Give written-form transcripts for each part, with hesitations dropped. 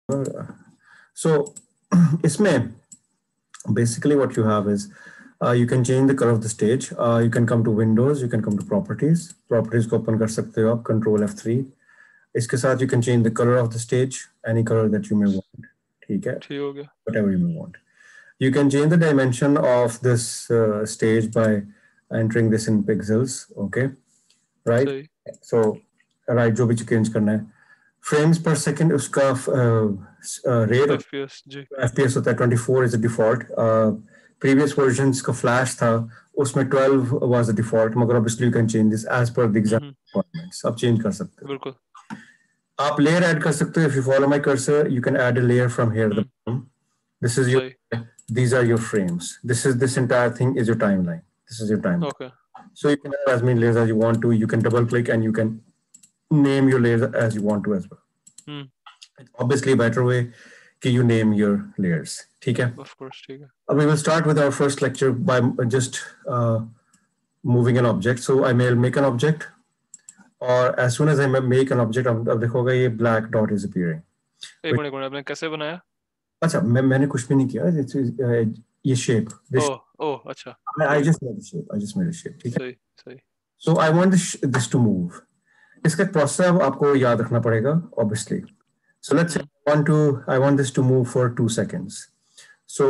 So इसमें basically what you have is you can change the color of the stage. You can come to Windows, you can come to Properties. Properties को open कर सकते हो आप, Control F3. इसके साथ you can change the color of the stage, any color that you may want. ठीक है? ठीक हो गया. Whatever you may want. You can change the dimension of this stage by entering this in pixels. Okay, right? सही. So right, जो भी change करना है. Frames per second उसका rate FPS जी. FPS होता है 24 is the default. Previous versions का flash था उसमें 12 was the default, मगर obviously you can change this as per the exam requirements. आप change कर सकते हो. बिल्कुल. आप layer add कर सकते हो. If you follow my cursor, you can add a layer from here. This is your. These are your frames. This entire thing is your timeline. This is your timeline. Okay. So you can have as many layers as you want to. You can double click and you can name your layers as you want to as well. It's obviously a better way कि you name your layers. ठीक है? Of course, ठीक है. We will start with our first lecture by just moving an object. So I may make an object, or as soon as I make an object, अब देखोगे ये black dot is appearing. एक minute आपने कैसे बनाया? अच्छा मैंने कुछ भी नहीं किया. ये shape. Oh अच्छा. I just made a shape. I just made a shape. ठीक है? सही. So I want this to move. इसका process आपको याद रखना पड़ेगा, obviously. So let's say I want this to move for 2 seconds. So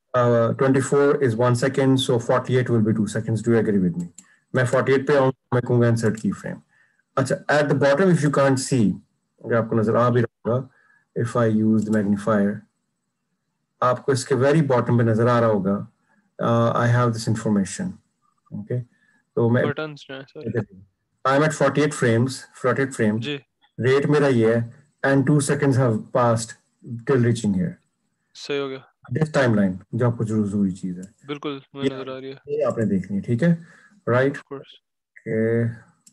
24 is 1 second. So 48 will be 2 seconds. Do you agree with me? मैं 48 पे आऊँगा, मैं कहूँगा insert keyframe. अच्छा, at the bottom, if you can't see, अगर आपको नजर आ भी रहा होगा, if I use the magnifier, आपको इसके very bottom पे नजर आ रहा होगा. I have this information. Okay. So मैं buttons I'm at 48 frames. Ji. Rate मेरा ये है, and 2 seconds have passed till reaching here. सही हो गया. This timeline जो आपको जरूरी चीज है. बिल्कुल मुझे नजर आ रही है. ये आपने देखनी है, ठीक है? Right. Of course. Okay.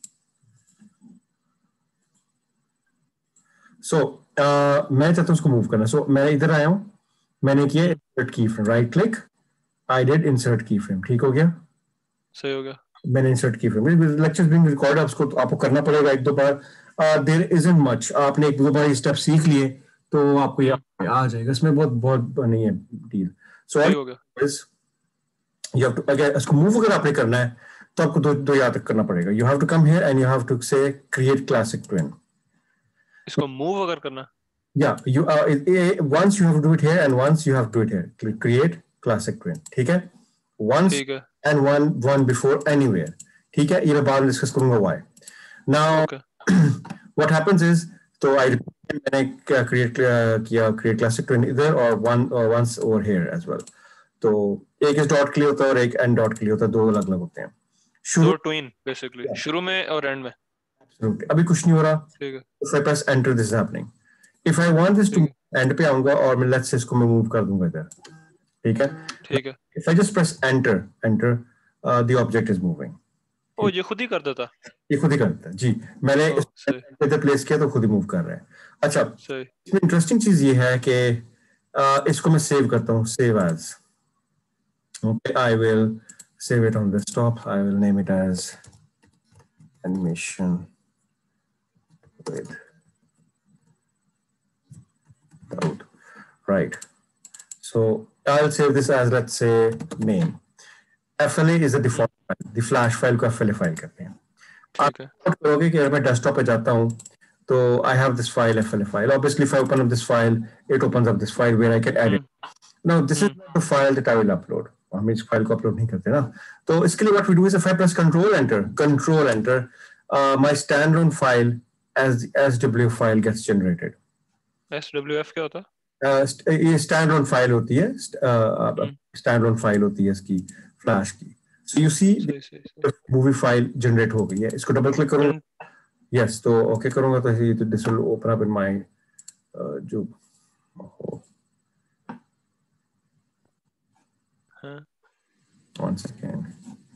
So मैं चाहता हूँ उसको मूव करना. So मैं इधर आया हूँ, मैंने किया insert keyframe. Right click. I did insert keyframe. ठीक हो गया? सही हो गया. मैंने insert keyframe. Lectures being recorded, आपको करना पड़ेगा एक दो बार. There isn't much. आपने एक दो बार स्टेप सीख लिए तो आपको ये आ जाएगा. इसमें बहुत नहीं है डील. So सही हो गया. You have to, अगर इसको मूव अगर आपने करना है तो आपको दो याद करना पड़ेगा. You have to come here and you have to say create classic twin. इसको मूव अगर करना. Yeah, once you have to do it here and once you have to do it here. Create classic twin. ठीक है? Once and one before anywhere. ठीक है? ये मैं बाद में डिस्कस करूंगा why. Now what happens is, तो मैंने create classic twin इधर और once over here as well. तो एक इस डॉट के लिए होता है और एक एंड डॉट के लिए होता है. दो अलग अलग होते हैं. दो ट्विन बेसिकली शुरू में और एंड में. अभी कुछ नहीं हो रहा. ठीक है. If I press enter, this is happening. If I want this to end पे आऊंगा और मैं let's say इसको मैं मूव कर दूंगा इधर. ठीक है? ठीक है. If I just press enter, the object is moving. ओ ये खुद ही कर देता. ये खुद ही करता है जी. मैंने इधर प्लेस किया तो खुद ही मूव कर रहा है. अच्छा, इसमें इंटरेस्टिंग चीज ये है कि इसको मैं सेव करता हूँ. Save as. Okay, I will save it on desktop. I will name it as animation with out. Right. So I'll save this as, let's say, name. FLA is the default file. The flash file को FLA file कहते हैं. आप करोगे कि अगर मैं desktop पे जाता हूँ तो I have this file, FLA file. Obviously, if I open up this file, it opens up this file where I can edit. Now, this is not the file that I will upload. हम इस file को upload नहीं करते ना. तो इसके लिए what we do is if I press control enter, my standalone file as SW file gets generated. SWF क्या होता है? ये standalone file होती है. standalone file होती है इसकी फ्लैश की. So you see movie file generate हो गई है. इसको डबल क्लिक करूंगा. Yes, तो ओके करूंगा तो ये this will open up in my जो one second.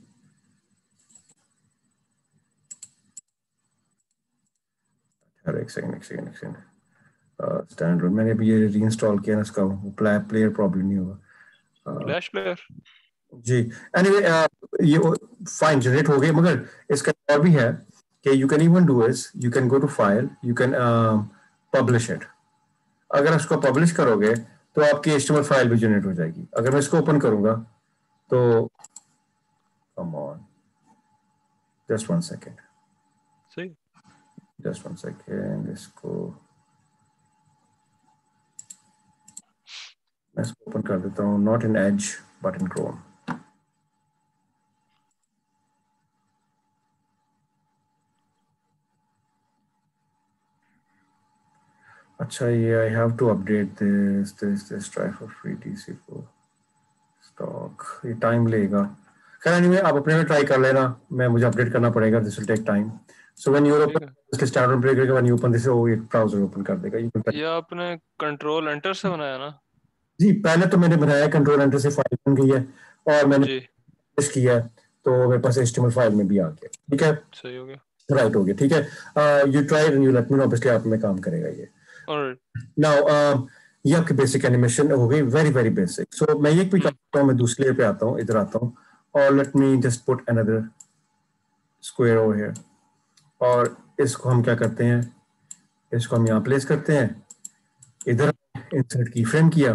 एक सेकंड. स्टैंडर्ड मैंने अभी ये रीइंस्टॉल किया ना, इसका प्लेयर प्रॉब्लम नहीं होगा. फ्लैश प्लेयर जी. एनीवे ये फाइन जनरेट हो गए, मगर इसका और भी है कि you can even do is you can go to file, you can publish it. अगर उसको पब्लिश करोगे तो आपकी HTML फाइल भी जनरेट हो जाएगी। अगर मैं इसको ओपन करूंगा तो कम ऑन, जस्ट 1 सेकेंड, सही। जस्ट 1 सेकेंड, इसको मैं इसको ओपन कर देता हूँ, not in Edge but in Chrome. अच्छा, ये I have to update this try for free DC4 stock, ये टाइम लेगा। खैर एनीवे, आप अपने में ट्राई कर लेना, मैं मुझे अपडेट करना पड़ेगा, this will take time. So when you open इसके standard break when you open this, वो एक ब्राउज़र ओपन कर देगा। ये आपने कंट्रोल एंटर से बनाया ना? जी, पहले तो मैंने बनाया, कंट्रोल एंटर से फाइल बन गई है और मैंने जी पुश किया है, तो मेरे पास HTML फाइल में भी आ गया। ठीक है, सही हो गया। राइट हो गया। ठीक है, you try and you let me know, obviously आप में काम करेगा ये। ऑलराइट। नाउ ये आपकी बेसिक एनिमेशन हो गई, वेरी वेरी बेसिक। सो मैं ये भी करता हूँ, मैं दूसरी लेयर पे आता हूँ, इधर आता हूँ और let me just put another square over here, और इसको हम क्या करते हैं, इसको हम यहाँ प्लेस करते हैं, इधर इंसर्ट की फ्रेम किया,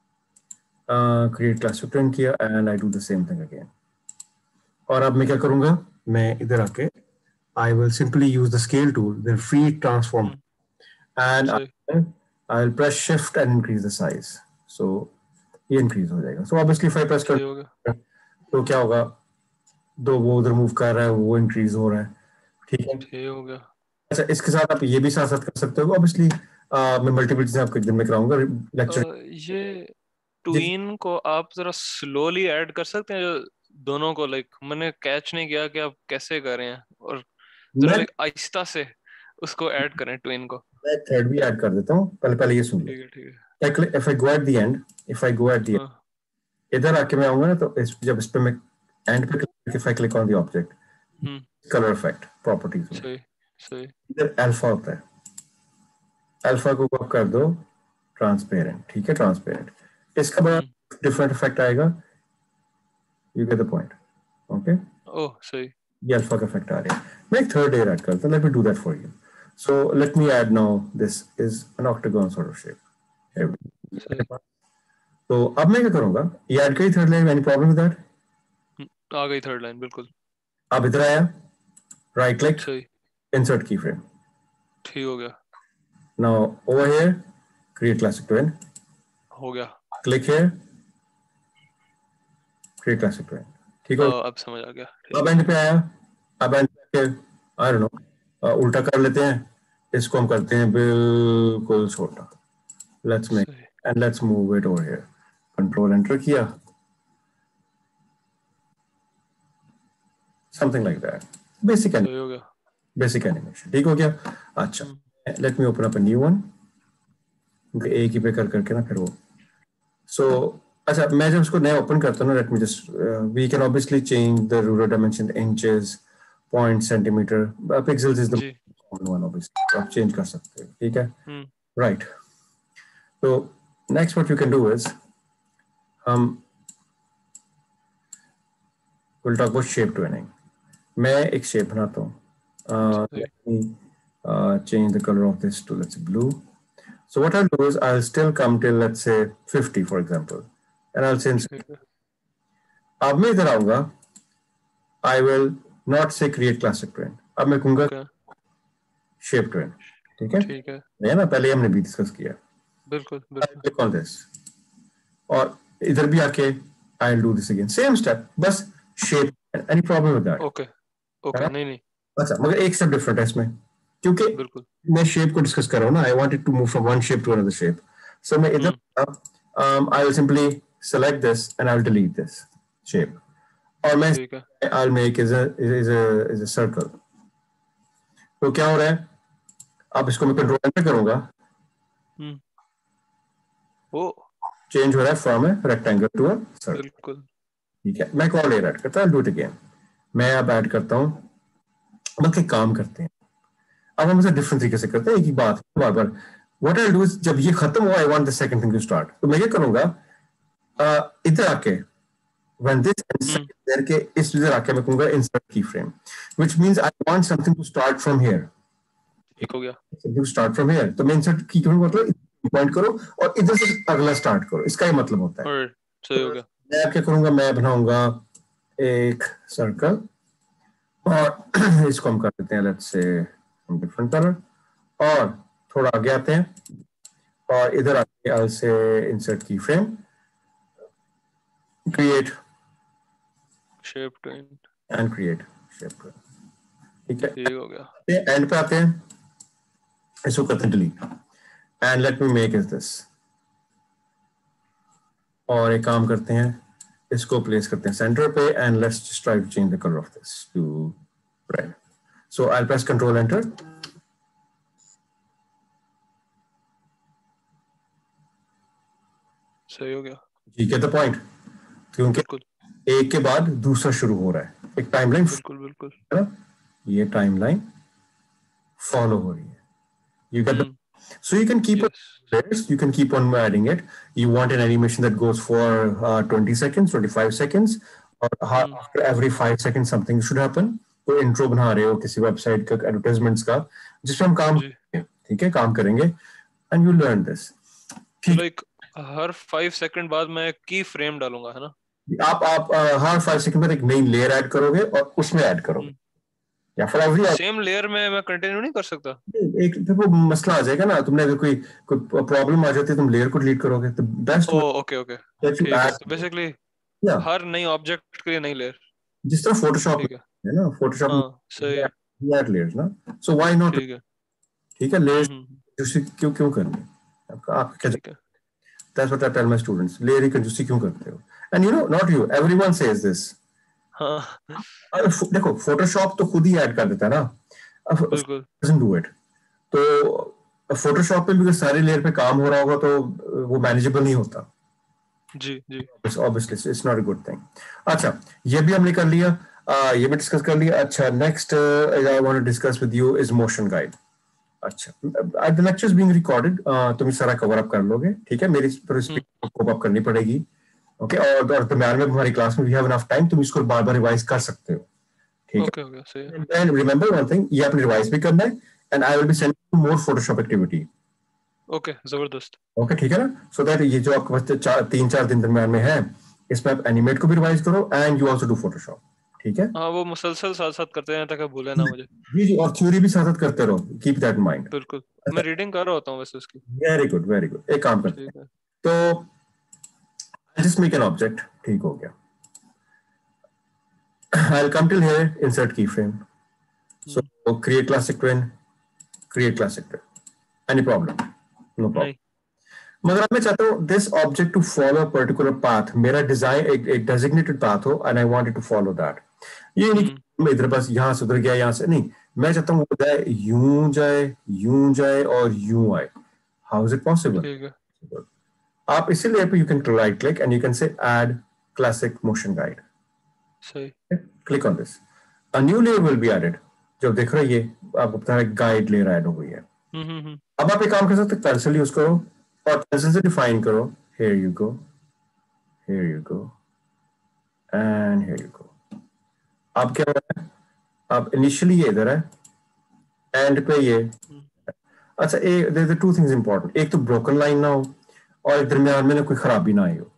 क्रिएट क्लास प्रिंट किया, and I do the same thing again. और अब मैं क्या करूंगा, मैं इधर आके I will simply use the scale tool, the free transform, and सही। I'll press shift and increase the size. So ये increase हो जाएगा। So obviously if I press सही हो गया। तो क्या होगा, दो वो उधर मूव कर रहा है, वो इंक्रीज हो रहा है। ठीक है, सही हो गया। अच्छा इसके साथ आप ये भी साथ साथ कर सकते हो ऑब्वियसली। मैं मल्टीपल चीजें आपको एक दिन में कराऊंगा लेक्चर। ये ट्वीन को आप जरा स्लोली ऐड कर सकते हैं, जो दोनों को लाइक मैंने कैच नहीं किया कि आप कैसे कर रहे हैं, और जरा मैं लाइक आहिस्ता से उसको ऐड करें ट्वीन को। मैं थ्रेड भी ऐड कर देता हूँ, पहले पहले ये सुन लो। ठीक है ठीक है। If I go at the end, if I go at the हाँ। इधर आके मैं आऊंगा ना, तो जब इस पे मैं एंड पे if I click on the object, hmm. Colour effect properties में सही सही। इधर अल्फा होता है, अल्फा को आप कर दो ट्रांसपेरेंट। ठीक है, ट्रांसपेरेंट, इसका बड़ा डिफरेंट इफेक्ट आएगा, you get the point. Okay, oh सही। ये अल्फा का इफेक्ट आ रहा है। मैं एक थर्ड लेयर ऐड करता हूं, let me do that for you. So let me add now, this is an octagon sort of सही। शेप। तो अब मैं क्या करूंगा, ये ऐड करी third layer, any problem with that? आ गई थर्ड लाइन बिल्कुल। अब इधर आया, राइट क्लिक, सही। इंसर्ट की फ्रेम। ठीक हो गया। Now over here, create classic twin. हो गया। Click here, create classic twin. ठीक है, अब समझ आ गया। ठीक अब है। एंड पे आया, अब एंड पे आई डोंट नो, उल्टा कर लेते हैं, इसको हम करते हैं बिल्कुल छोटा। लेट्स मेक सही। And let's move it over here, control enter किया, समथिंग लाइक दैट, बेसिक सही हो गया। Basic animation. ठीक हो गया। अच्छा, let me open up a new one, एक ही पे कर करके ना फिर वो। सो अच्छा, मैं जब उसको नया ओपन करता हूँ ना, let me just, we can obviously change the ruler dimension, inches, point, centimetre, pixels is the जी। कॉमन वन, ऑब्वियसली आप चेंज कर सकते हो। ठीक है, हम्म। राइट। तो next what you can do is, हम will talk about shape tweening. मैं एक शेप बनाता हूँ, सही। let me change the color of this to, let's say, blue. So what I'll do is I'll still come till, let's say, 50 for example, and I'll say ठीक है। अब मैं इधर आऊंगा, I will not say create classic twin, अब मैं कहूंगा okay. shape twin। ठीक है, ठीक है। नहीं ना, पहले हमने भी डिस्कस किया। बिल्कुल I'll बिल्कुल। click on this और इधर भी आके I'll do this again, same step, बस shape। any problem with that? Okay okay. नहीं नहीं। अच्छा, मगर एक स्टेप डिफरेंट है इसमें, क्योंकि बिल्कुल। मैं शेप को डिस्कस कर रहा हूँ ना, I wanted to move from one shape to another shape. So मैं इधर I will simply select this and I will delete this shape, और मैं ठीक है। I will make is a circle. तो क्या हो रहा है, अब इसको मैं कंट्रोल एंटर करूंगा, हम्म। ओ चेंज हो रहा है from a rectangle to a circle. बिल्कुल। ठीक है, मैं एक और लेयर ऐड करता हूं, डू इट अगेन। मैं अब ऐड करता हूं, बल्कि काम करते हैं, अब हम इसे डिफरेंट तरीके से करते हैं, एक ही बात बार बार। व्हाट आई डू इज, जब ये खत्म हुआ, I want the second thing to start, तो मैं क्या करूंगा, इधर आके when this insert there के इस इधर आके मैं कहूंगा insert keyframe, which means I want something to start from here, ठीक हो गया। something to start from here। तो मैं insert keyframe मतलब पॉइंट करो और इधर से अगला स्टार्ट करो, इसका ही मतलब होता है। और सही हो गया। मैं क्या करूंगा, मैं बनाऊंगा एक सर्कल और इसको हम कर देते हैं लेट्स से डिफरेंट कलर, और थोड़ा आगे आते हैं और इधर आके आई से इंसर्ट की frame, create shape tween, and create shape. ठीक है, ठीक हो गया। एंड पे आते हैं, इसको करते हैं delete, and let me make is this, और एक काम करते हैं, इसको प्लेस करते हैं सेंटर पे, and let's just try to change the colour of this to red. So I press control enter, सही हो गया। जी गेट द पॉइंट, क्योंकि बिल्कुल एक के बाद दूसरा शुरू हो रहा है, एक टाइमलाइन, बिल्कुल बिल्कुल। ये टाइमलाइन फॉलो हो रही है, you get the, hmm. so you can keep on yes. layers, you can keep on adding it. You want an animation that goes for 20 seconds, 25 seconds, or after every 5 seconds something should happen. तो intro बना रहे हो किसी website का, advertisements का, जिस पे हम काम जी। करेंगे, ठीक है, काम करेंगे, एंड यू लर्न दिस। तो ठीक, लाइक हर 5 सेकंड बाद मैं की फ्रेम डालूंगा, है ना? आप हर 5 सेकंड में एक नई लेयर ऐड करोगे और उसमें ऐड करोगे, या फिर एवरी, सेम लेयर में मैं कंटिन्यू नहीं कर सकता? एक देखो मसला आ जाएगा ना, तुमने अगर कोई कोई प्रॉब्लम आ जाती है, तुम लेयर को डिलीट करोगे, तो best oh okay okay, that you ठीक है। तो ऐड, बेसिकली या हर नई ऑब्जेक्ट के लिए नई लेयर। जिस तरह फोटोशॉप ठीक है। है ना, फोटोशॉप में हाँ सही है। ऐड लेयर्स ना, सो व्हाई नॉट, ठीक है। ठीक है, लेयर्स हम्म। कंजूसी क्यों क्यों करनी, आपका आपका क्या, ठीक है। That's what I tell my students, layer की कंजूसी क्यों करते हो, and you know not you, everyone says this, हाँ देखो फोटोशॉप तो खुद ही ऐड कर देता है ना, बिल्कुल। डजंट डू इट, तो फोटोशॉप पे भी अगर सारी लेयर पे काम हो रहा होगा तो वो मैनेजेबल नहीं होता, जी जी। obviously it's not a good thing. अच्छा, ये भी हमने कर लिया, ये भी डिस्कस कर लिया। अच्छा, next I want to discuss with you is motion guide. अच्छा, the lecture is being recorded, तुम सारा कवर अप कर लोगे, ठीक है, मेरी पर स्पीड कोप अप करनी पड़ेगी, ओके, और दरम्यान में हमारी क्लास में वी हैव इनफ टाइम, तुम इसको बार बार रिवाइज कर सकते हो, ठीक ओके ओके सही है। है, एंड रिमेंबर वन थिंग, ये आपने रिवाइज भी करना है, and I will be sending more Photoshop activity, okay जबरदस्त। ओके, ठीक है ना, सो दैट ये जो आपके पास 3-4 दिन दरम्यान में है, इसमें आप एनिमेट को भी रिवाइज करो and you also do Photoshop, ठीक है, हाँ वो मुसलसल साथ साथ करते हैं ताकि भूले ना मुझे। जी जी, और थ्योरी भी साथ साथ करते रहो, कीप दैट इन माइंड। बिल्कुल। मैं रीडिंग कर रहा होता हूँ वैसे उसकी। वेरी गुड वेरी गुड, एक काम करते हैं, ठीक है। तो जस्ट मेक एन ऑब्जेक्ट, ठीक हो गया, I will come till here, insert की frame, so create classic tween, create classic tween, any problem, no problem, नहीं। मगर अब मैं चाहता हूँ this object to follow a particular path, मेरा डिजाइन एक डेजिग्नेटेड पाथ हो, and I want it to follow that, ये नहीं कि मैं इधर बस यहाँ से उधर गया, यहाँ से नहीं, मैं चाहता हूँ वो जाए, यूं जाए और यूं आए, हाउ इज इट पॉसिबल, ठीक है। आप इसीलिए पे you can right click and you can say add classic motion guide, सही। Click on this, a new layer will be added, जब देख रहे ये आपको बता रहा है गाइड लेयर ऐड हो गई है, हम्म। अब आप एक काम कर सकते हैं, पेंसिल यूज करो और पेंसिल से डिफाइन करो, here you go, here you go, and here you go, अब क्या हो रहा है, अब इनिशियली ये इधर है, एंड पे ये, अच्छा, एक देयर टू थिंग्स इंपॉर्टेंट, एक तो ब्रोकन लाइन ना हो और एक दरमियान में ना कोई खराबी ना आई हो,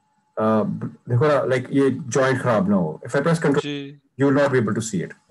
देखो ना, लाइक ये जॉइंट खराब ना हो, if I press control G. You will not be able to see it,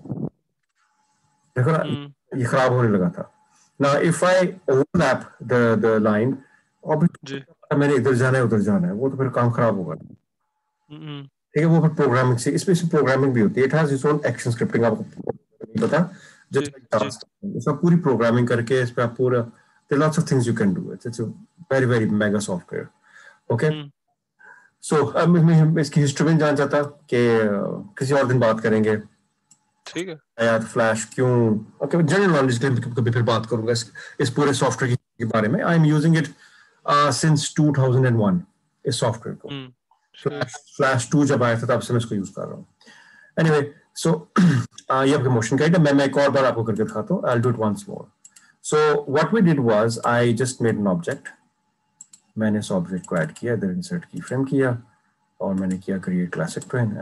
देखो ना, ये खराब होने लगा था ना, if I overlap the line, और जी। मैंने इधर जाना है उधर जाना है, वो तो फिर काम खराब होगा, हम्म। ठीक है, वो फिर प्रोग्रामिंग से, इसमें से प्रोग्रामिंग भी होती है, it has its own action scripting, आपको नहीं पता, जी जस्ट जी। उसका पूरी प्रोग्रामिंग करके इस पे आप पूरा, there lots of things you can do, it's a very very mega software, okay, so अब मैं इसकी हिस्ट्री में जान चाहता कि किसी और दिन बात करेंगे, ठीक है। यार फ्लैश क्यों, ओके, जनरल नॉलेज के लिए कभी फिर बात करूंगा इस पूरे सॉफ्टवेयर के बारे में, I am using it since 2001, इस सॉफ्टवेयर को, सही। फ्लैश 2 जब आया था तब से मैं इसको यूज कर रहा हूँ, एनीवे, सो ये आपका मोशन गाइड है, मैं एक और बार आपको करके दिखाता हूँ, I will do it once more, so what we did was I just made an object, मैंने इस ऑब्जेक्ट को ऐड किया, इधर इंसर्ट की फ्रेम किया, और मैंने किया create classic tween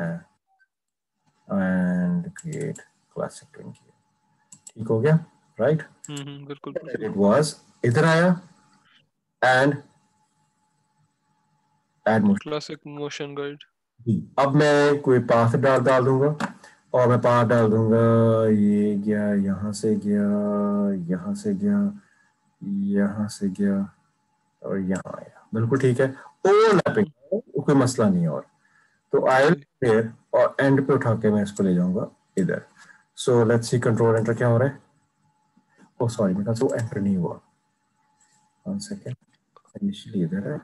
and create classic tween किया, ठीक हो गया, राइट, बिल्कुल बिल्कुल। इट वाज, इधर आया, and add motion. Classic motion guide. अब मैं कोई पाथ डाल दूंगा, और मैं पाथ डाल दूंगा, ये गया, यहाँ से गया, यहाँ से गया, यहाँ से गया, और यहाँ आया, बिल्कुल ठीक है, ओवरलैपिंग, कोई मसला नहीं है। और तो आई विल हियर, और एंड पे उठा के मैं इसको ले जाऊंगा इधर। So let's see control enter क्या हो रहा है। ओ सॉरी, मेरे ख्याल से वो एंटर नहीं हुआ, 1 सेकेंड, इनिशियली इधर है।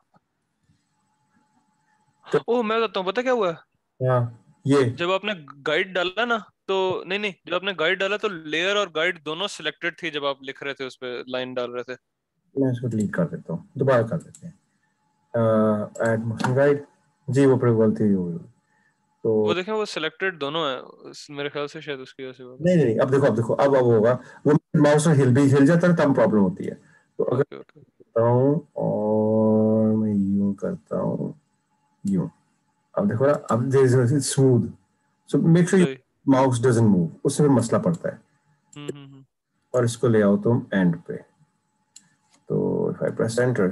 ओ मैं बताता हूँ, पता क्या हुआ? हाँ, ये जब आपने गाइड डाला ना, तो नहीं नहीं, जब आपने गाइड डाला तो लेयर और गाइड दोनों सिलेक्टेड थी जब आप लिख रहे थे, उस पे लाइन डाल रहे थे। मैं इसको डिलीट कर देता हूँ, दोबारा कर देते हैं। ऐड मोशन गाइड, जी वो पर गलती हो गई। तो वो देखें, वो सिलेक्टेड दोनों है मेरे ख्याल से, शायद उसकी वजह से होगा। नहीं नहीं नहीं, अब देखो अब होगा, वो माउस हिल जाता है तब प्रॉब्लम होती है। तो अगर ओके ओके। करता हूँ और मैं यूं करता हूँ, यूं, अब देखो ना, अब there is smooth, so make sure सही। माउस डजंट मूव, उससे भी मसला पड़ता है। हम्म। और इसको ले आओ तुम एंड पे, तो if I press enter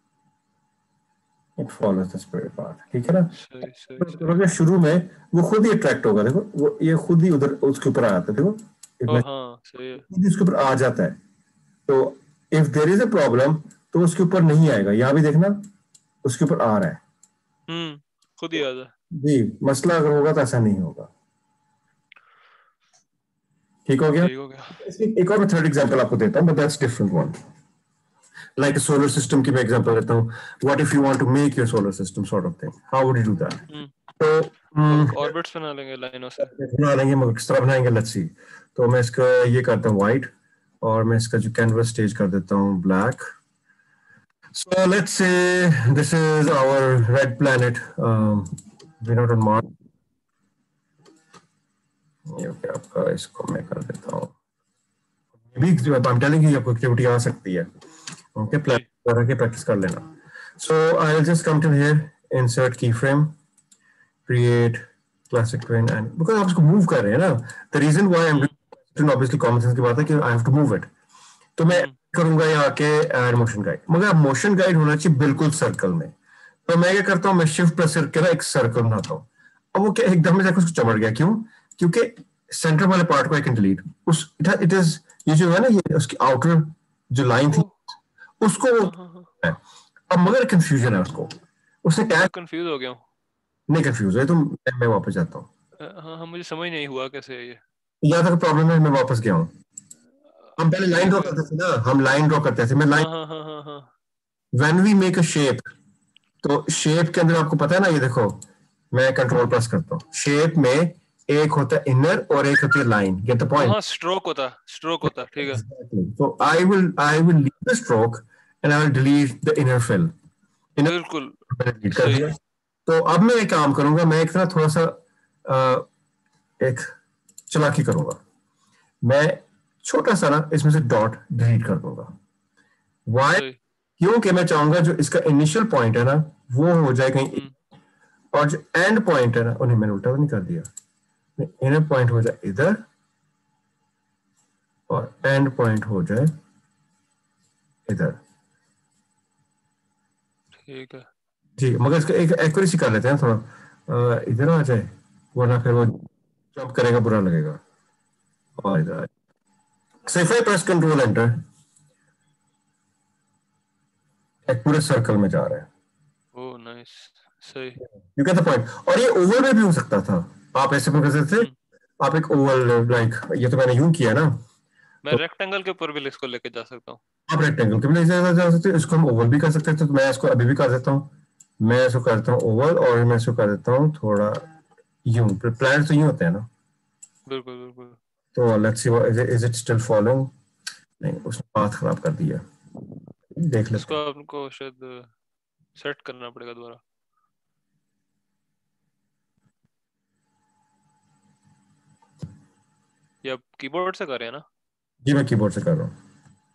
it follows the square path, ठीक है ना। सही सही सही। तो शुरू में वो खुद ही अट्रैक्ट होगा, देखो वो ये खुद ही उधर उसके ऊपर आ जाता है, देखो ओ हाँ सही है। खुद ही उसके ऊपर आ जाता है। तो if there is a problem तो उसके ऊपर नहीं आएगा, यहाँ भी देखना उसके ऊपर आ रहा है। खुद ही आ जाए। जी, मसला अगर होगा तो ऐसा नहीं होगा। ठीक हो गया। ठीक हो गया। एक और मैं थर्ड एग्जांपल आपको देता हूँ, but that's different one. Like solar system की मैं एग्जांपल देता हूँ। What if you want to make your solar system sort of thing, how would you do that? तो ऑर्बिट्स बना लेंगे लाइनों से। बना लेंगे, मगर किस तरह बनाएंगे, लेट्स सी। तो मैं इसका ये करता हूँ व्हाइट, और मैं इसका जो कैनवस स्टेज कर देता हूँ black. So let's say this is our red planet. We're not on Mars. Okay, आपका इसको मैं कर देता हूँ। I'm telling you आपको एक्टिविटी आ सकती है। Okay, सही। प्लान करके प्रैक्टिस कर लेना। So I'll just come to here, insert keyframe, create classic twin, and because आप इसको move कर रहे हैं ना, the reason why I'm doing obviously common sense की बात है कि I have to move it. तो मैं करूंगा यहाँ के एड मोशन गाइड, मगर मोशन गाइड होना चाहिए बिल्कुल सर्कल में। तो मैं क्या करता हूँ, मैं शिफ्ट प्रेस करके ना एक सर्कल बनाता हूँ। अब वो क्या एकदम से जाकर उसको चमड़ गया, क्यों? क्योंकि सेंटर वाले पार्ट को आई कैन डिलीट, उस इट इज, ये जो है ना, ये उसकी आउटर जो लाइन थी उसको वो है। अब मगर कंफ्यूजन है उसको, उसने क्या, मैं कंफ्यूज हो गया हूँ। नहीं कंफ्यूज है तो मैं वापस जाता हूँ। हाँ हाँ, मुझे समझ नहीं हुआ कैसे है ये। यहाँ तक प्रॉब्लम है, मैं वापस गया हूँ। हम पहले लाइन ठीक ड्रॉ है। करते थे ना, हम लाइन ड्रॉ करते थे, मैं लाइन, हाँ हाँ हाँ हाँ हाँ। When we make a shape, तो शेप के अंदर आपको पता है ना, ये देखो मैं कंट्रोल प्रेस करता हूँ, शेप में एक होता है इनर और एक होती है लाइन, गेट द हाँ पॉइंट। हाँ, स्ट्रोक होता, ठीक है। So I will leave the stroke and I will delete the inner fill. Inner बिल्कुल मैंने delete कर सही। दिया। तो अब मैं एक काम करूंगा, मैं एक ना थोड़ा सा एक चालाकी करूंगा, मैं छोटा सा ना इसमें से डॉट डिलीट कर दूंगा। Why? सही। क्योंकि मैं चाहूंगा जो इसका इनिशियल पॉइंट है ना वो हो जाए कहीं, और जो एंड पॉइंट है ना, उन्हें मैंने उल्टा तो नहीं कर दिया, इनर पॉइंट हो जाए इधर और एंड पॉइंट हो जाए इधर। ठीक है। जी, मगर इसका एक एक्यूरेसी कर लेते हैं थोड़ा, इधर आ जाए, वरना फिर वो जंप करेगा, बुरा लगेगा। और इधर so if I press control enter, एक पूरे सर्कल में जा रहा है। Oh nice. सही। You get the point. और ये ओवल में भी हो सकता था, आप ऐसे कर सकते थे, आप एक ओवल लाइक, ये तो मैंने यूं किया ना, मैं तो रेक्टेंगल के ऊपर भी इसको लेके जा सकता हूँ। आप रेक्टेंगल के भी जा सकते हैं, इसको हम ओवल भी कर सकते हैं। तो मैं इसको अभी भी कर देता हूँ, मैं इसको करता हूँ ओवल, और मैं इसको कर देता हूँ थोड़ा यूं, प्लान तो यूं होते हैं ना। बिल्कुल बिल्कुल। तो let's see is it still following, नहीं उसने पाथ खराब कर दिया, देख लेते इसको हैं। आपको शायद सेट करना पड़ेगा दोबारा। ये आप कीबोर्ड से कर रहे हैं ना? जी मैं कीबोर्ड से कर रहा हूँ।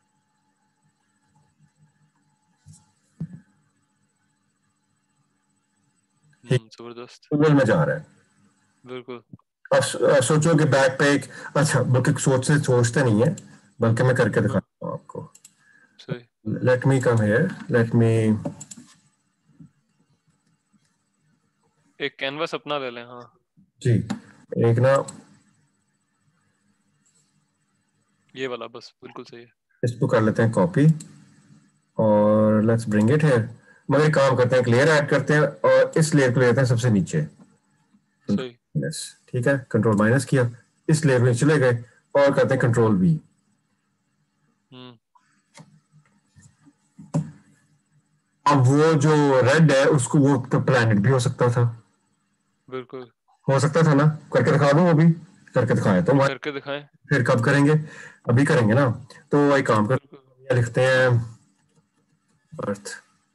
जबरदस्त। ओवल में जा रहा है। बिल्कुल। अब सोचो कि बैक पे एक, अच्छा बल्कि सोचते नहीं है, बल्कि मैं करके हाँ दिखाता हूँ आपको। सही। let me come here, let me एक कैनवास अपना ले लें। हाँ जी, एक ना ये वाला बस बिल्कुल सही है। इसको कर लेते हैं कॉपी और लेट्स ब्रिंग इट हियर। मगर एक काम करते हैं, एक लेयर ऐड करते हैं और इस लेयर को ले लेते हैं सबसे नीचे। सही। यस ठीक है, कंट्रोल माइनस किया, इस लेयर में चले गए और करते हैं कंट्रोल वी। हम्म अब वो जो रेड है उसको वो तो प्लैनेट भी हो सकता था, बिल्कुल। हो सकता था ना, करके दिखा दूं, वो भी करके दिखाया तो भाई। करके दिखाएं। फिर कब करेंगे, अभी करेंगे ना। तो एक काम बिल्कुल। करते हैं, लिखते हैं अर्थ।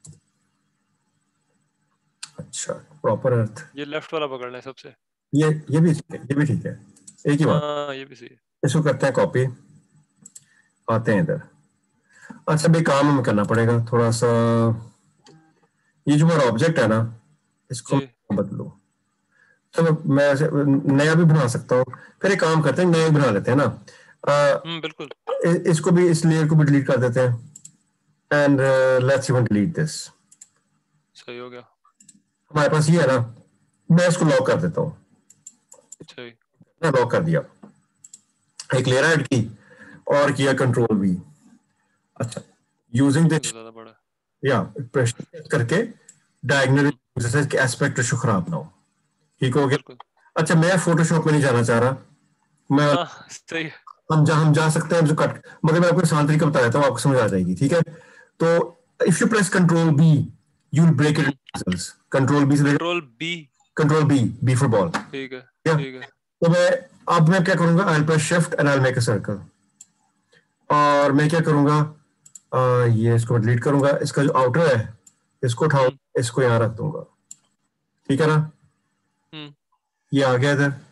अच्छा, प्रॉपर अर्थ। ये लेफ्ट वाला पकड़ लें सबसे। ये भी ठीक है, ये भी ठीक है, एक ही बात। हाँ ये भी सही है। इसको करते हैं कॉपी, आते हैं इधर। अच्छा भाई, काम हमें करना पड़ेगा थोड़ा सा। ये जो हमारा ऑब्जेक्ट है ना, इसको जी। बदलो। तो मैं ऐसे नया भी बना सकता हूँ। फिर एक काम करते हैं, नया ही बना लेते हैं ना। बिल्कुल। इसको भी, इस लेयर को भी डिलीट कर देते हैं and let's even delete this. सही हो गया। हमारे पास ये है ना, मैं इसको लॉक कर देता हूँ। सही। मैं लॉक कर दिया, एक लेयर ऐड की और किया कंट्रोल भी। अच्छा, यूजिंग ये तो दिस ज्यादा बड़ा है। या प्रेशर करके डायगनल हम्म जैसे एस्पेक्ट रेशो खराब ना हो। ठीक हो गया। बिल्कुल। अच्छा, मैं फोटोशॉप में नहीं जाना चाह रहा, मैं हाँ सही है। हम जा सकते हैं जो कट, मगर मैं आपको आसान तरीका बता देता हूँ, आपको समझ आ जाएगी, ठीक है। तो if you press control B, you will break it in pixels. Control B से, control B. Control B, B for ball. ठीक है। क्या, ठीक है। तो मैं अब मैं क्या करूंगा, I press shift and I make a circle. और मैं क्या करूंगा, ये इसको डिलीट करूंगा, इसका जो आउटर है इसको उठाऊं, हम्म इसको यहाँ रख दूंगा, ठीक है ना। हम्म ये आ गया इधर।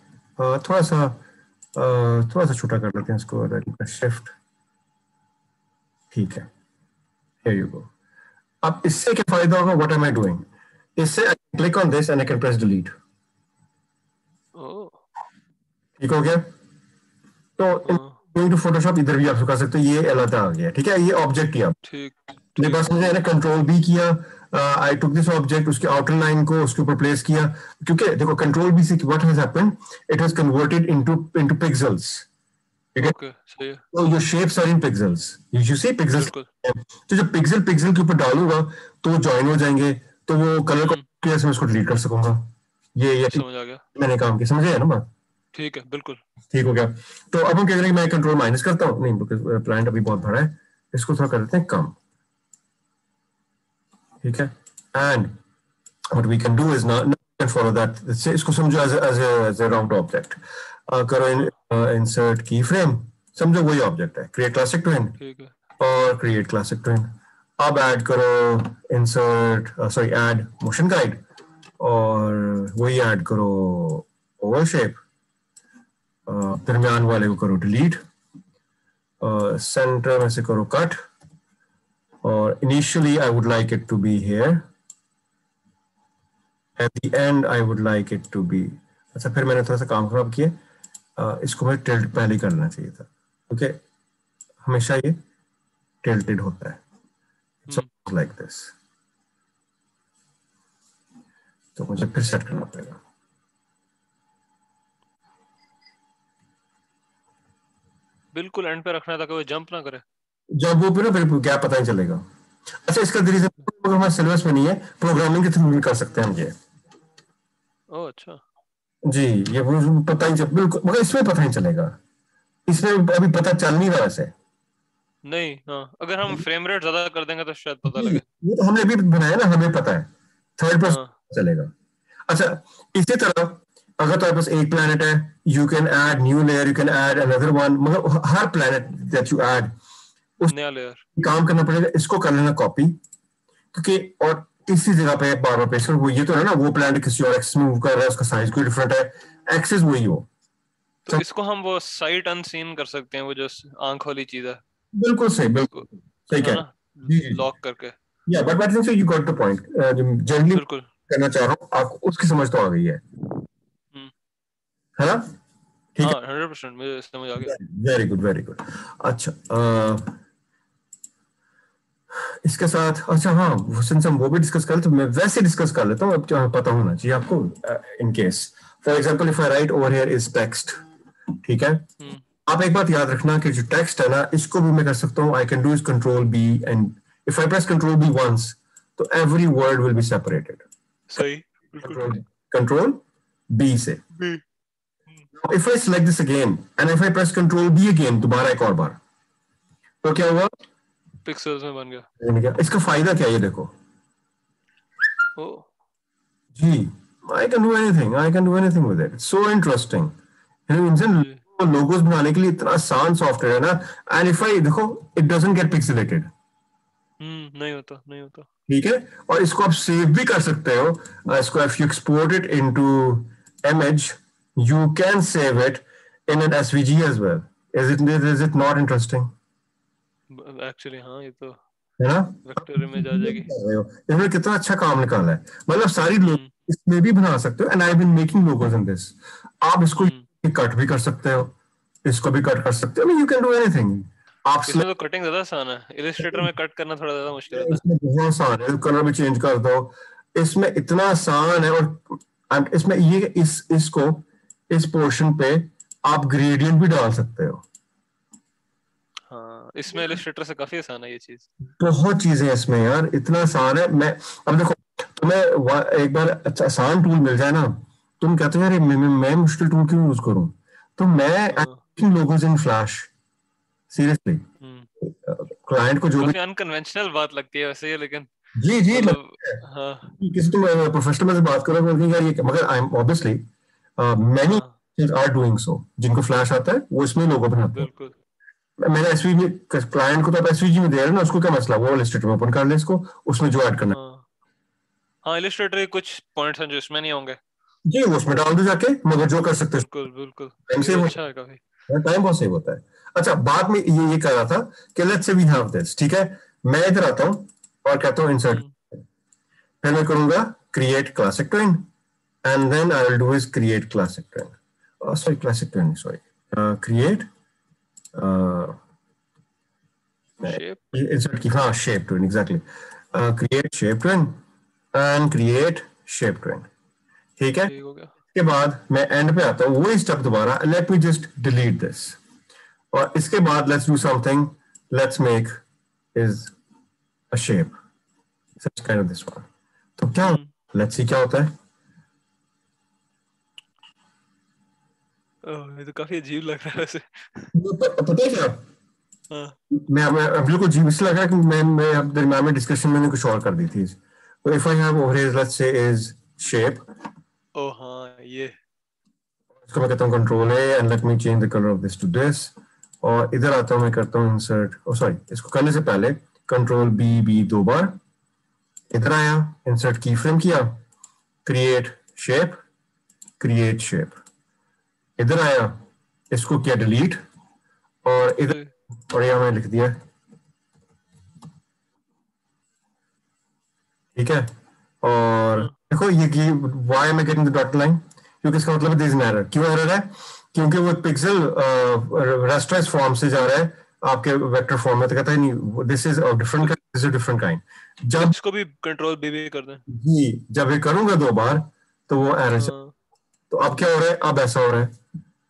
थोड़ा सा छोटा कर लेते हैं इसको, शिफ्ट, ठीक है, here you go। अब इससे क्या फायदा होगा, व्हाट एम आई डूइंग, इससे I click on this and I can press delete. ओ। ठीक हो गया। तो हाँ गोइंग टू फोटोशॉप इधर भी आप कर सकते हो, ये अलग आ गया, ठीक है, ये ऑब्जेक्ट ही। अब ठीक मेरे ठीक। पास मुझे ना कंट्रोल बी किया, आई टुक दिस ऑब्जेक्ट, उसके आउटर लाइन को उसके ऊपर प्लेस किया, क्योंकि देखो कंट्रोल बी से what has happened, it has converted into into pixels, ठीक है। ओके सही है। तो your shapes are in pixels, you see pixels. बिल्कुल। तो जब पिक्सल पिक्सल के ऊपर डालूंगा तो ज्वाइन हो जाएंगे, तो वो कलर को हम्म कैसे मैं उसको डिलीट कर सकूंगा। ये समझ आ गया। मैंने काम किया, समझे है ना बात। ठीक है बिल्कुल। ठीक हो गया। तो अब हम कह रहे हैं कि मैं कंट्रोल माइनस करता हूँ, नहीं बिकॉज प्लांट अभी बहुत बड़ा है, इसको थोड़ा कर देते हैं कम, ठीक है। And what we can do is not follow that, इसको समझो एज ए राउंड ऑब्जेक्ट। करो हाँ इंसर्ट की फ्रेम, समझो वही ऑब्जेक्ट है, क्रिएट क्लासिक ट्विन ठीक है। और क्रिएट क्लासिक ट्विन। अब ऐड करो insert, sorry add motion guide, और वही ऐड करो ओवल शेप, दरमियान वाले को करो डिलीट, सेंटर में से करो कट, और initially I would like it to be here, at the end I would like it to be. अच्छा, फिर मैंने थोड़ा सा काम खराब किया, इसको मैं टिल्ट पहले ही करना चाहिए था, ओके। हमेशा ये टिल्टेड होता है, इट्स हम्म लाइक दिस। तो मुझे फिर सेट करना पड़ेगा। बिल्कुल एंड पे रखना है ताकि वो जंप ना करे। जब वो फिर गैप पता नहीं चलेगा। अच्छा, इसका रीजन अगर हमारे सिलेबस में नहीं है, प्रोग्रामिंग के थ्रू भी कर सकते हैं हम ये। ओ अच्छा। जी, ये पता ही चल, बिल्कुल, मगर इसमें पता नहीं चलेगा, इसमें अभी पता चल नहीं रहा वैसे। नहीं हाँ अगर हम फ्रेम रेट ज्यादा कर देंगे तो शायद पता जी, लगे। ये तो हमने अभी बनाया ना, हमें पता है, थर्ड हाँ पर्सन चलेगा। अच्छा, इसी तरह अगर तुम्हारे पास एक प्लेनेट है, you can add new layer, you can add another one, मगर हर प्लेनेट दैट यू ऐड उस नया लेयर। काम करना पड़ेगा, इसको कर लेना कॉपी, क्योंकि और इसी जगह पे बार बार पेश वो ये तो है ना, वो प्लान किसी और एक्सिस में मूव कर रहा है, उसका साइज कोई डिफरेंट है, एक्सिस वही हो। तो तो इसको हम वो साइट अनसीन कर सकते हैं वो जो आंख वाली चीज है। बिल्कुल सही, उसको बिल्कुल सही है कह ना रहे हैं। जी जी, लॉक करके। या but I think you got the point, generally बिल्कुल। करना चाह रहा हूँ, आपको उसकी समझ तो आ गई हम्म है ना। ठीक हाँ है, 100% मुझे समझ आ गया। Very good very good. अच्छा, इसके साथ अच्छा हाँ, सिंस हम वो भी डिस्कस कर, तो मैं वैसे डिस्कस कर लेता हूँ, अब क्या पता होना चाहिए आपको। In case for example if I write over here is text, ठीक है, आप एक बात याद रखना कि जो टेक्स्ट है ना, इसको भी मैं कर सकता हूँ, I can do is control B, and if I press control B once, तो every word will be separated. सही, बिल्कुल कंट्रोल ठीक। कंट्रोल बी से, B. If I select this again and if I press control B again, दोबारा एक और बार, तो क्या हुआ? पिक्सेल्स में बन गया। इसका फायदा क्या है ये देखो ओ। जी, I can do anything with it, so interesting. इंसान जी। लोगोस बनाने के लिए इतना आसान सॉफ्टवेयर है ना, एंड इफ आई देखो, इट डजंट गेट पिक्सेलेटेड, नहीं होता, नहीं होता। ठीक है, और इसको आप सेव भी कर सकते हो। इसको if you export it into image, you can save it in an SVG as well. Is it not interesting? Actually हाँ, ये तो है ना? वेक्टर इमेज आ जाएगी। इसमें कितना अच्छा काम निकाला है, मतलब सारी लोग हम्म। इसमें भी बना सकते हो, and I been making logos in this. आप इसको हम्म। कट भी कर सकते हो, इसको भी कट कर सकते हो, यू कैन डू एनीथिंग। आप इसमें तो कटिंग ज्यादा आसान है, इलिस्ट्रेटर में कट करना थोड़ा ज्यादा मुश्किल होता इसमें बहुत आसान है, कलर भी चेंज कर दो, इसमें इतना आसान है। और इसमें ये इसको इस पोर्शन पे आप ग्रेडियंट भी डाल सकते हो। है। हाँ, इसमें इलिस्ट्रेटर से काफी आसान है ये चीज। बहुत चीजें हैं इसमें यार, इतना आसान है। मैं अब देखो, तुम्हें एक बार अच्छा आसान टूल मिल जाए ना, तुम कहते हो यार मैं मुश्किल टूल क्यों यूज करूं, तो हाँ। मैं लोगोज इन फ्लैश, सीरियसली, हम्म। क्लाइंट को जो भी। काफी अनकन्वेंशनल बात लगती है वैसे ये, लेकिन जी जी, मतलब हाँ। किसी तुम प्रोफेशनल से बात करो तो यार ये, मगर आई एम ऑब्वियसली मैनी हाँ, आर डूइंग सो, जिनको फ्लैश आता है वो इसमें लोगो बनाते हैं। बिल्कुल। मैंने एसवीजी क्लाइंट को, तो आप एसवीजी में दे रहे हो ना, उसको क्या मसला, वो इलस्ट्रेटर में ओपन कर ले इसको, उसमें जो ऐड करना हाँ हाँ, इलिस्ट्रेटर के कुछ पॉइंट्स हैं जो इसमें नहीं होंगे। है जी वो उसमें डाल दो जाके, मगर जो कर सकते हो, बिल्कुल बिल्कुल। टाइम ये सेव अच्छा हो, है काफी। टाइम बहुत सेव होता है। अच्छा, बाद में ये कर रहा था कि let's say we have this, ठीक है, मैं इधर आता हूँ और कहता हूँ इंसर्ट, हम्म। फिर मैं करूंगा create classic tween, and then I will do is create classic tween, sorry classic tween, sorry create shape. insert की, हाँ shape tween exactly, create shape tween and create shape tween, ठीक है। ठीक हो गया। इसके बाद मैं एंड पे आता हूँ, वही स्टेप दोबारा, let me just delete this, और इसके बाद let's do something, let's make is a shape such kind of this one, तो क्या, हम्म। लेट्स सी क्या होता है। ये तो काफी अजीब लग रहा है वैसे। पता है क्या, हाँ। मैं बिल्कुल जी इसलिए लग रहा है कि मैं अब दरम्यान में डिस्कशन मैंने कुछ और कर दी थी। तो if I have over here let's say is shape, oh हाँ, ये। इसको मैं कहता हूँ control A, and let me change the colour of this to this, और इधर आता हूँ, मैं करता हूँ इंसर्ट, ओ सॉरी, इसको करने से पहले कंट्रोल बी बी दो बार, इधर आया, इंसर्ट की फ्रेम किया, क्रिएट शेप, क्रिएट शेप, इधर आया, इसको किया डिलीट, और सही। इधर, और यहाँ मैंने लिख दिया, ठीक है। और हाँ। देखो ये कि why am I getting the dot line, क्योंकि इसका मतलब दिस इज एन एरर, क्यों एरर है, क्योंकि वो पिक्सल रेस्ट्रेस फॉर्म से जा रहा है आपके वेक्टर फॉर्म में, तो कहता है नहीं this is different, this is different kind. तो जब इसको भी कंट्रोल बी भी कर दें। जी जब ये करूंगा दो बार, तो वो एरर, हाँ, तो अब क्या हो रहा है, अब ऐसा हो रहा है,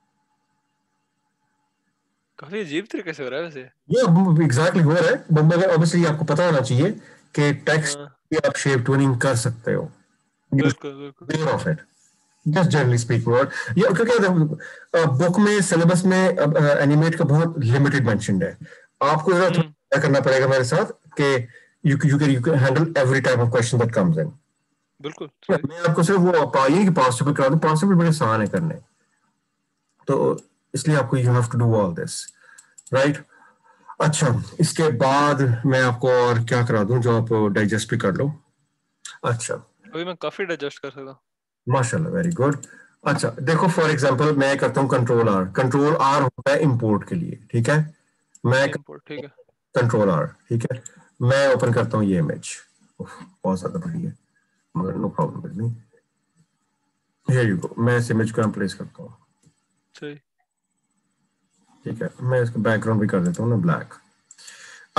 काफी अजीब तरीके से हो रहा है वैसे। ये एग्जैक्टली हो रहा है, मगर ऑब्वियसली आपको पता होना चाहिए कि टेक्स्ट हाँ, की आप शेप ट्यूनिंग कर सकते हो, बिल्कुल बिल्कुल। Of it, just generally speaking. और ये क्योंकि बुक में सिलेबस में एनिमेट का बहुत लिमिटेड मेंशन्ड है, आपको जरा हम्म। थोड़ा करना पड़ेगा मेरे साथ कि you can handle every type of question that comes in. बिल्कुल सही। मैं आपको सिर्फ वो पाइए कि पासिबल करा दूं, पॉसिबल बड़े आसान है करने, तो इसलिए आपको you have to do all this, right. अच्छा, इसके बाद मैं आपको और क्या करा दूं जो आप डाइजेस्ट भी कर लो। अच्छा, अभी मैं काफी डाइजेस्ट कर सकता हूँ। माशाल्लाह, वेरी गुड। अच्छा देखो, फॉर एग्जांपल मैं करता हूँ कंट्रोल आर, कंट्रोल आर होता है इंपोर्ट के लिए, ठीक है, मैं इम्पोर्ट, ठीक है। कंट्रोल आर, ठीक है, मैं ओपन करता हूँ ये इमेज, बहुत ज्यादा बड़ी है मगर no problem with me, here you go, मैं इस इमेज को यहाँ प्लेस करता हूँ, सही। ठीक है, मैं इसका बैकग्राउंड भी कर देता हूँ ना ब्लैक। अब एक हम्म।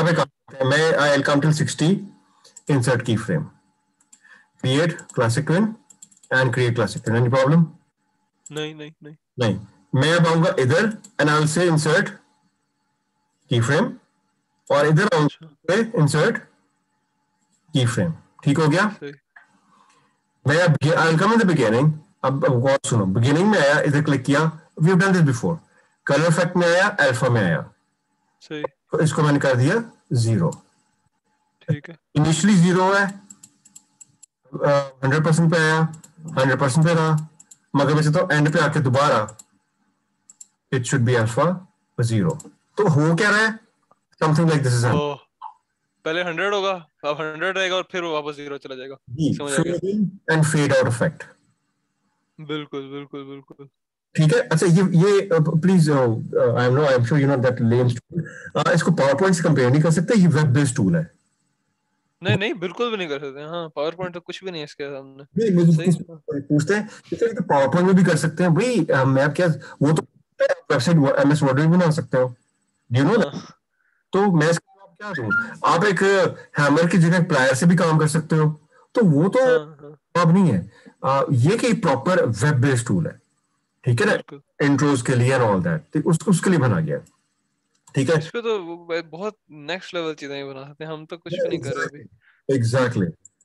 मैं I'll count till 60, insert keyframe, create classic twin and create classic twin. Any problem? नहीं नहीं नहीं नहीं. मैं अब आऊंगा इधर and I'll say insert keyframe और इधर अच्छा आऊंगा insert keyframe. ठीक हो गया. सही मैं अब I'll come in the beginning. अब गौर सुनो. beginning में आया, इधर क्लिक किया. we've done this before. color effect में आया, alpha में आया. सही तो इसको मैंने कर दिया 0. ठीक है इनिशियली 0 है, 100% पे आया, 100% पे रहा, मगर मैं चाहता हूँ एंड पे आके दोबारा इट शुड बी अल्फा 0. तो हो क्या रहा है? Something like this is oh पहले 100 होगा, अब 100 रहेगा और फिर वो वापस 0 चला जाएगा. समझ आ गया. Fade in and fade out effect. बिल्कुल बिल्कुल बिल्कुल. ठीक है. अच्छा ये please I am sure you know that लेम्स टूल, इसको पावर पॉइंट से कंपेयर नहीं कर सकते. ये वेब बेस्ड टूल है. नहीं नहीं बिल्कुल भी नहीं कर सकते. हाँ पावर पॉइंट तो कुछ भी नहीं है इसके सामने. नहीं, मुझे सही. पूछते हैं तो पावर पॉइंट में भी कर सकते हैं भाई. मैं क्या, वो तो वेबसाइट एमएस वर्ड में भी बना सकते हो. Do you know. हाँ तो मैं इसका जवाब क्या दूं? आप एक हैमर की जगह प्लायर से भी काम कर सकते हो. तो वो तो हाँ हाँ जवाब नहीं है. ये कि प्रॉपर वेब बेस्ड टूल है. ठीक है ना. बिल्कुल. इंट्रोज के लिए एंड ऑल दैट, उसके लिए बना गया है. ठीक है. इस पे तो बहुत नेक्स्ट लेवल चीजें ही बना सकते हैं. हम तो कुछ भी नहीं कर रहे अभी. एग्जैक्टली.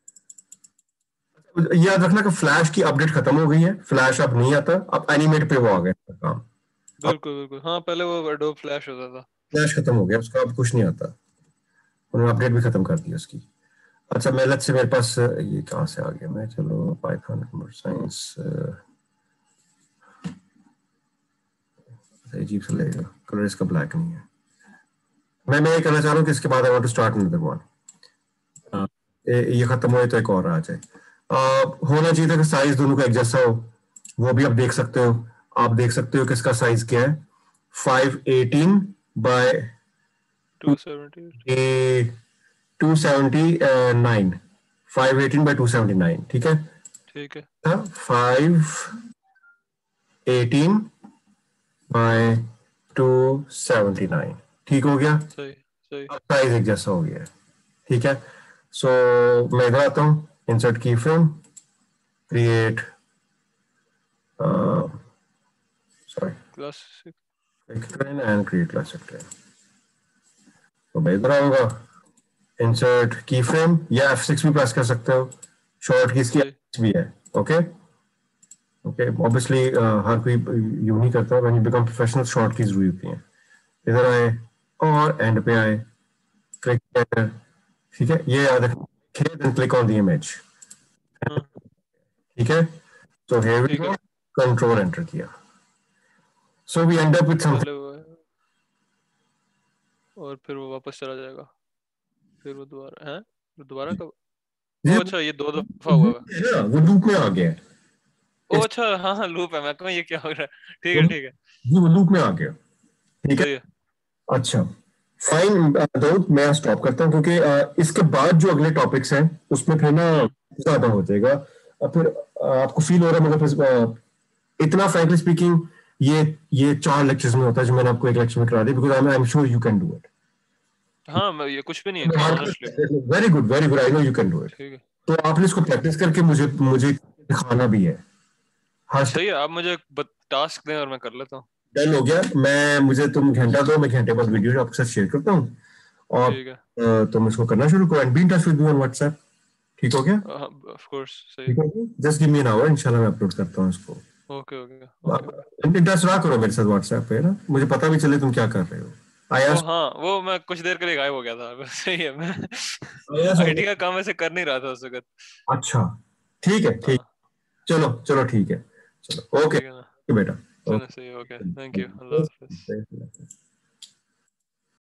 याद रखना कि फ्लैश की अपडेट खत्म हो गई है. फ्लैश अब नहीं आता, अब एनिमेट पे वो आ गया काम. अब बिल्कुल बिल्कुल. हाँ पहले वो एडोब फ्लैश होता था. फ्लैश खत्म हो गया, उसका अब कुछ नहीं आता. उन्होंने अपडेट भी खत्म कर दी उसकी. अच्छा, मैं लेट्स से मेरे पास ये कहाँ से आ गया मैं, चलो पाइथन कंप्यूटर साइंस. अजीब सा लगेगा, कलर इसका ब्लैक नहीं है. मैं ये कहना चाह रहा हूँ कि इसके बाद I want to start another one. ये खत्म हो तो एक और आ जाए. होना चाहिए था कि साइज दोनों का एक जैसा हो. वो भी आप देख सकते हो. आप देख सकते हो कि इसका साइज क्या है. 518 बाय 278. 279. 518 बाय 279. ठीक है. ठीक है 518 बाय 279. ठीक हो गया. सही सही. साइज एक जैसा हो गया है. ठीक है. सो मैं इधर आता हूँ, इंसर्ट की frame, create sorry classic. Train and create classic train. तो मैं इधर आऊंगा, इंसर्ट की फ्रेम, या F6 भी प्रेस कर सकते हो. शॉर्ट कीज की सही. F6 भी है. Okay okay. ऑब्वियसली हर कोई यू नहीं करता. When you become professional short keys जरूरी होती हैं. इधर आए और एंड पे आए, क्लिक किया. ठीक है. ये याद रखिए, then click on the image. हाँ ठीक है. सो हियर वी ठीक गो. है. कंट्रोल एंटर किया. So we end up with something. पहले वो है और फिर वो वापस चला जाएगा. फिर वो दोबारा है. फिर दोबारा कब. ओ अच्छा ये दो दफा हुआ है. वो लूप में आ गया है. ओ अच्छा हाँ हाँ लूप है. मैं कहूँ ये क्या हो रहा है. ठीक है ठीक है. जी, वो लूप में आ गया. ठीक है. सही है. अच्छा फाइन. दाऊद, मैं स्टॉप करता हूँ क्योंकि इसके बाद जो अगले टॉपिक्स हैं उसमें फिर ना ज्यादा हो जाएगा. फिर आपको फील हो रहा है, मगर फिर इतना फ्रैंकली स्पीकिंग ये 4 लेक्चर्स में होता है जो मैंने आपको एक लेक्चर में करा दिया, because I am sure you can do it. हाँ मैं ये कुछ भी नहीं है honestly. Very good, very good. I know you can do it. ठीक है. तो आपने इसको प्रैक्टिस करके मुझे मुझे दिखाना भी है. हाँ. सही है. आप मुझे टास्क दें और मैं कर लेता हूँ. डन हो गया. मुझे तुम घंटा दो, मैं घंटे बाद वीडियो आपके साथ शेयर करता हूँ और ठीक है. तुम इसको करना शुरू करो. And be in touch with me on WhatsApp. ठीक हो गया. Of course. सही. ठीक हो गया. Just give me an hour, इंशाल्लाह मैं अपलोड करता हूँ इसको. Okay okay okay. इंटरेस्ट रहा करो मेरे साथ व्हाट्सएप पे ना, मुझे पता भी चले तुम क्या कर रहे हो. I oh ask. हाँ वो मैं कुछ देर के लिए गायब हो गया था. सही है. मैं आईटी का काम ऐसे कर नहीं रहा था उस वक्त. अच्छा ठीक है. ठीक. हाँ चलो चलो ठीक है. चलो ओके ठीक है ना. बेटा. चलो सही. Okay thank you. अल्लाह हाफिज. ओके.